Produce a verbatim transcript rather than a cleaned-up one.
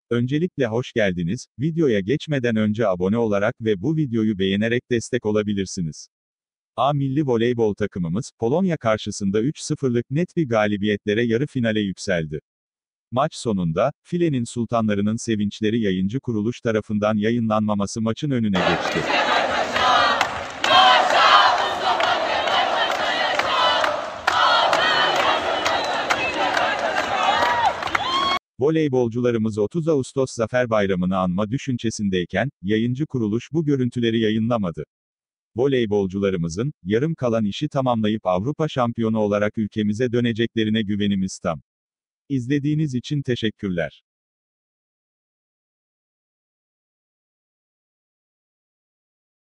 Öncelikle hoş geldiniz. Videoya geçmeden önce abone olarak ve bu videoyu beğenerek destek olabilirsiniz. A milli voleybol takımımız, Polonya karşısında üç sıfırlık net bir galibiyetlere yarı finale yükseldi. Maç sonunda, filenin sultanlarının sevinçleri yayıncı kuruluş tarafından yayınlanmaması maçın önüne geçti. Voleybolcularımız otuz Ağustos Zafer Bayramı'nı anma düşüncesindeyken, yayıncı kuruluş bu görüntüleri yayınlamadı. Voleybolcularımızın, yarım kalan işi tamamlayıp Avrupa şampiyonu olarak ülkemize döneceklerine güvenimiz tam. İzlediğiniz için teşekkürler.